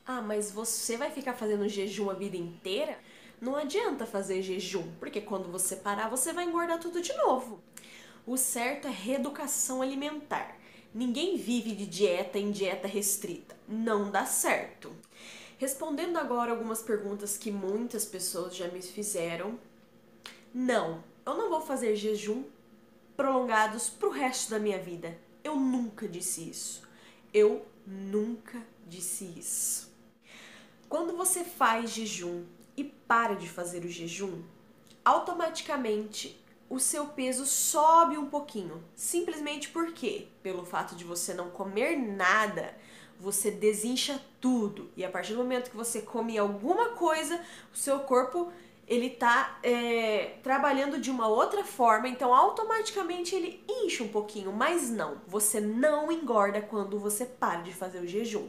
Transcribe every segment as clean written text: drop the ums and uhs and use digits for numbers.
Ah, mas você vai ficar fazendo jejum a vida inteira? Não adianta fazer jejum, porque quando você parar, você vai engordar tudo de novo. O certo é reeducação alimentar. Ninguém vive de dieta em dieta restrita. Não dá certo. Respondendo agora algumas perguntas que muitas pessoas já me fizeram. Não, eu não vou fazer jejum prolongados pro resto da minha vida. Eu nunca disse isso. Eu nunca disse isso. Quando você faz jejum e para de fazer o jejum, automaticamente o seu peso sobe um pouquinho. Simplesmente porque, pelo fato de você não comer nada, você desincha tudo. E a partir do momento que você come alguma coisa, o seu corpo ele tá trabalhando de uma outra forma, então automaticamente ele incha um pouquinho, mas não, você não engorda quando você para de fazer o jejum.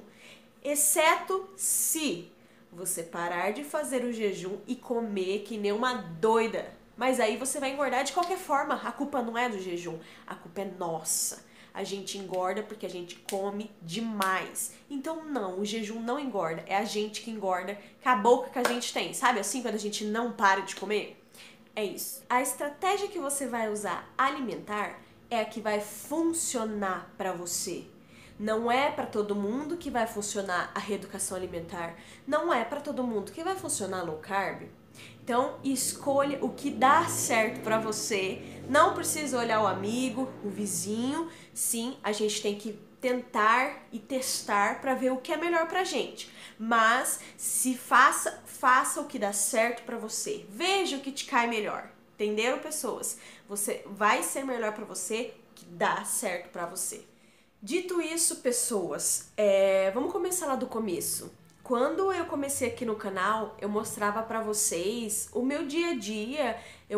Exceto se você parar de fazer o jejum e comer que nem uma doida. Mas aí você vai engordar de qualquer forma. A culpa não é do jejum, a culpa é nossa. A gente engorda porque a gente come demais. Então não, o jejum não engorda. É a gente que engorda com a boca que a gente tem. Sabe assim, quando a gente não para de comer? É isso. A estratégia que você vai usar alimentar é a que vai funcionar para você. Não é para todo mundo que vai funcionar a reeducação alimentar. Não é para todo mundo que vai funcionar low carb. Então, escolha o que dá certo para você. Não precisa olhar o amigo, o vizinho. Sim, a gente tem que tentar e testar para ver o que é melhor pra gente. Mas se faça o que dá certo para você. Veja o que te cai melhor. Entenderam, pessoas? Você vai ser melhor para você o que dá certo para você. Dito isso, pessoas, vamos começar lá do começo. Quando eu comecei aqui no canal, eu mostrava pra vocês o meu dia a dia,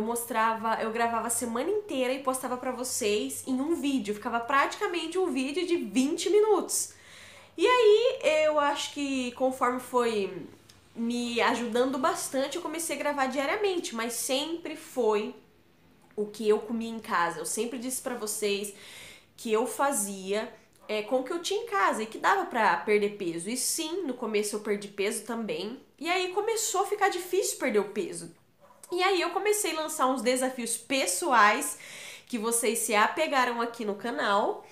eu gravava a semana inteira e postava pra vocês em um vídeo, ficava praticamente um vídeo de 20 minutos. E aí, eu acho que conforme foi me ajudando bastante, eu comecei a gravar diariamente, mas sempre foi o que eu comia em casa. Eu sempre disse pra vocês que eu fazia com o que eu tinha em casa e que dava pra perder peso. E sim, no começo eu perdi peso também. E aí começou a ficar difícil perder o peso. E aí eu comecei a lançar uns desafios pessoais que vocês se apegaram aqui no canal.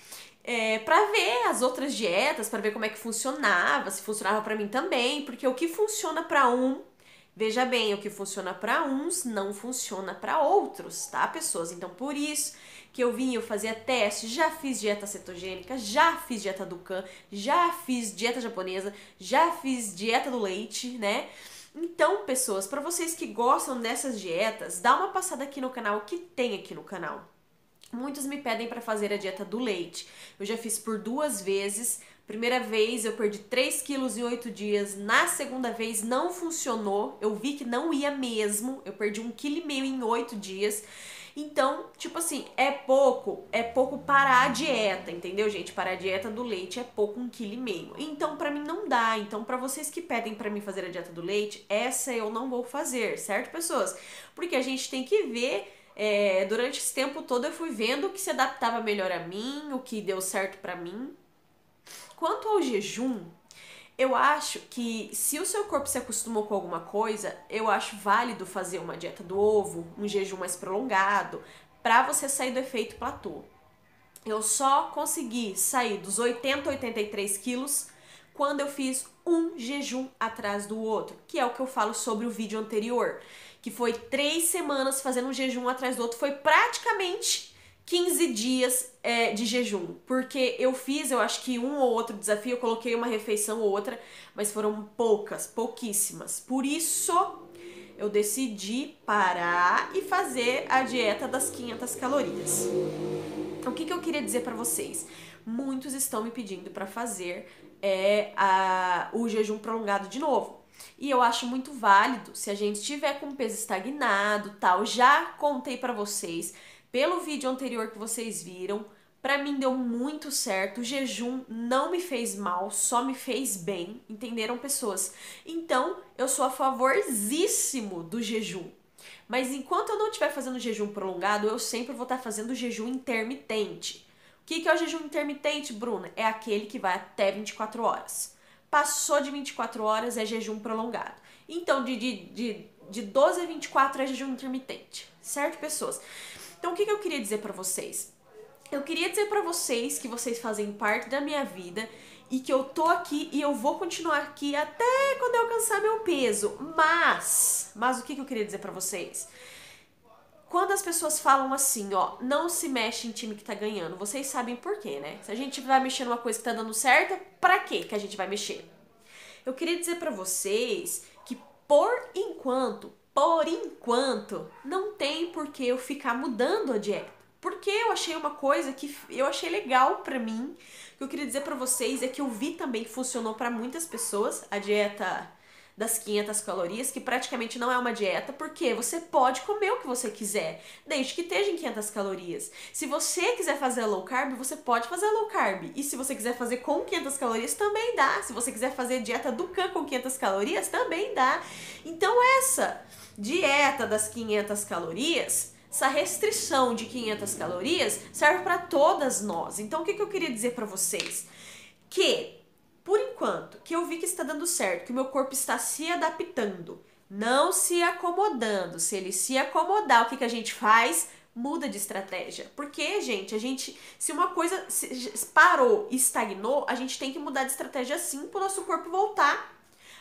Pra ver as outras dietas, pra ver como é que funcionava, se funcionava pra mim também, porque o que funciona pra um, veja bem, o que funciona pra uns não funciona pra outros, tá, pessoas? Então, por isso que eu fazia teste, já fiz dieta cetogênica, já fiz dieta Dukan, já fiz dieta japonesa, já fiz dieta do leite, né? Então, pessoas, pra vocês que gostam dessas dietas, dá uma passada aqui no canal, que tem aqui no canal. Muitos me pedem para fazer a dieta do leite. Eu já fiz por 2 vezes. Primeira vez eu perdi 3 quilos em 8 dias. Na segunda vez não funcionou. Eu vi que não ia mesmo. Eu perdi 1,5 kg em 8 dias. Então, tipo assim, é pouco para a dieta, entendeu, gente? Para a dieta do leite é pouco, 1,5 kg. Então, pra mim não dá. Então, pra vocês que pedem pra mim fazer a dieta do leite, essa eu não vou fazer, certo, pessoas? Porque a gente tem que ver. Durante esse tempo todo eu fui vendo o que se adaptava melhor a mim, o que deu certo pra mim. Quanto ao jejum, eu acho que se o seu corpo se acostumou com alguma coisa, eu acho válido fazer uma dieta do ovo, um jejum mais prolongado, pra você sair do efeito platô. Eu só consegui sair dos 80 a 83 quilos quando eu fiz um jejum atrás do outro, que é o que eu falo sobre o vídeo anterior, que foi 3 semanas fazendo um jejum atrás do outro, foi praticamente 15 dias de jejum, porque eu acho que um ou outro desafio, eu coloquei uma refeição ou outra, mas foram pouquíssimas. Por isso, eu decidi parar e fazer a dieta das 500 calorias. O que eu queria dizer pra vocês? Muitos estão me pedindo pra fazer o jejum prolongado de novo. E eu acho muito válido se a gente tiver com o peso estagnado, tal. Já contei pra vocês pelo vídeo anterior que vocês viram. Pra mim deu muito certo. O jejum não me fez mal, só me fez bem. Entenderam, pessoas? Então, eu sou a favorzíssimo do jejum. Mas enquanto eu não estiver fazendo jejum prolongado, eu sempre vou estar fazendo jejum intermitente. O que é o jejum intermitente, Bruna? É aquele que vai até 24 horas. passou de 24 horas é jejum prolongado. Então, de 12 a 24 é jejum intermitente, certo, pessoas? Então, o que eu queria dizer pra vocês? Eu queria dizer pra vocês que vocês fazem parte da minha vida e que eu tô aqui e eu vou continuar aqui até quando eu alcançar meu peso. Mas o que eu queria dizer pra vocês? Quando as pessoas falam assim, ó, não se mexe em time que tá ganhando, vocês sabem por quê, né? Se a gente vai mexer numa coisa que tá dando certo, pra quê que a gente vai mexer? Eu queria dizer pra vocês que por enquanto, não tem por que eu ficar mudando a dieta. Porque eu achei uma coisa que eu achei legal pra mim. O que eu queria dizer pra vocês é que eu vi também que funcionou pra muitas pessoas, a dieta das 500 calorias, que praticamente não é uma dieta, porque você pode comer o que você quiser, desde que esteja em 500 calorias. Se você quiser fazer low carb, você pode fazer low carb. E se você quiser fazer com 500 calorias, também dá. Se você quiser fazer dieta do Khan com 500 calorias, também dá. Então essa dieta das 500 calorias, essa restrição de 500 calorias serve para todas nós. Então o que eu queria dizer para vocês? Que por enquanto, que eu vi que está dando certo, que o meu corpo está se adaptando, não se acomodando. Se ele se acomodar, o que a gente faz? Muda de estratégia. Porque, gente, se uma coisa parou, estagnou, a gente tem que mudar de estratégia sim para o nosso corpo voltar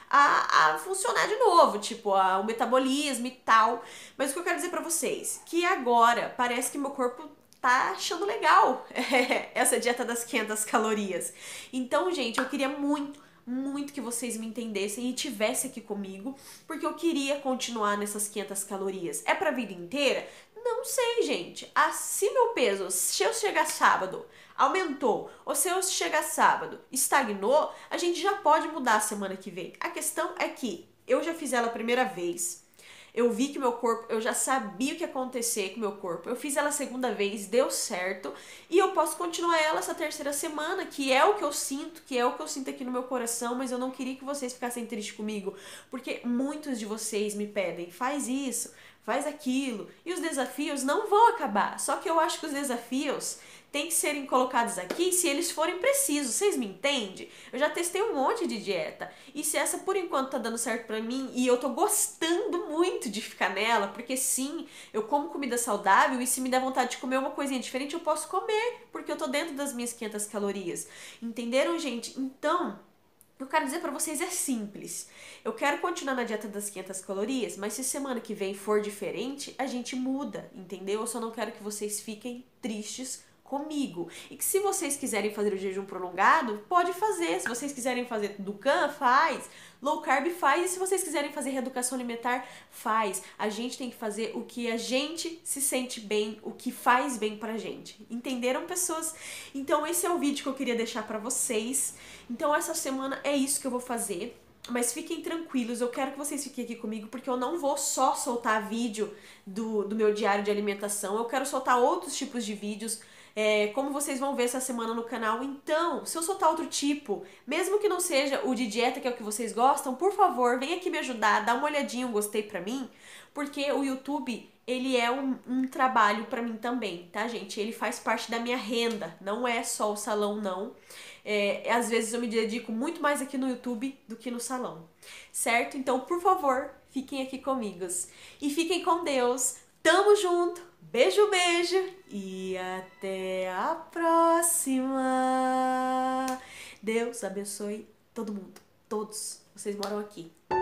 a funcionar de novo, tipo, o metabolismo e tal. Mas o que eu quero dizer pra vocês, que agora parece que meu corpo tá achando legal essa dieta das 500 calorias. Então, gente, eu queria muito que vocês me entendessem e tivessem aqui comigo, porque eu queria continuar nessas 500 calorias. É pra vida inteira? Não sei, gente. Se meu peso, se eu chegar sábado, aumentou, ou se eu chegar sábado, estagnou, a gente já pode mudar a semana que vem. A questão é que eu já fiz ela a primeira vez, eu vi que meu corpo, eu já sabia o que ia acontecer com o meu corpo. Eu fiz ela a segunda vez, deu certo. E eu posso continuar ela essa terceira semana, que é o que eu sinto, aqui no meu coração. Mas eu não queria que vocês ficassem tristes comigo. Porque muitos de vocês me pedem, faz isso, faz aquilo. E os desafios não vão acabar. Só que eu acho que os desafios têm que serem colocados aqui se eles forem precisos. Vocês me entendem? Eu já testei um monte de dieta. E se essa por enquanto tá dando certo pra mim e eu tô gostando muito de ficar nela, porque sim, eu como comida saudável e se me der vontade de comer uma coisinha diferente, eu posso comer, porque eu tô dentro das minhas 500 calorias. Entenderam, gente? Então, eu quero dizer pra vocês é simples. Eu quero continuar na dieta das 500 calorias, mas se semana que vem for diferente, a gente muda, entendeu? Eu só não quero que vocês fiquem tristes comigo. E que se vocês quiserem fazer o jejum prolongado, pode fazer. Se vocês quiserem fazer do Khan, faz. Low carb, faz. E se vocês quiserem fazer reeducação alimentar, faz. A gente tem que fazer o que a gente se sente bem, o que faz bem pra gente. Entenderam, pessoas? Então esse é o vídeo que eu queria deixar pra vocês. Então essa semana é isso que eu vou fazer. Mas fiquem tranquilos, eu quero que vocês fiquem aqui comigo, porque eu não vou só soltar vídeo do meu diário de alimentação, eu quero soltar outros tipos de vídeos, como vocês vão ver essa semana no canal. Então, se eu soltar outro tipo, mesmo que não seja o de dieta, que é o que vocês gostam, por favor, vem aqui me ajudar, dá uma olhadinha, um gostei pra mim, porque o YouTube, ele é um trabalho pra mim também, tá, gente? Ele faz parte da minha renda, não é só o salão, não. Às vezes eu me dedico muito mais aqui no YouTube do que no salão, certo? Então, por favor, fiquem aqui comigo. E fiquem com Deus. Tamo junto. Beijo, beijo. E até a próxima. Deus abençoe todo mundo. Todos. Vocês moram aqui.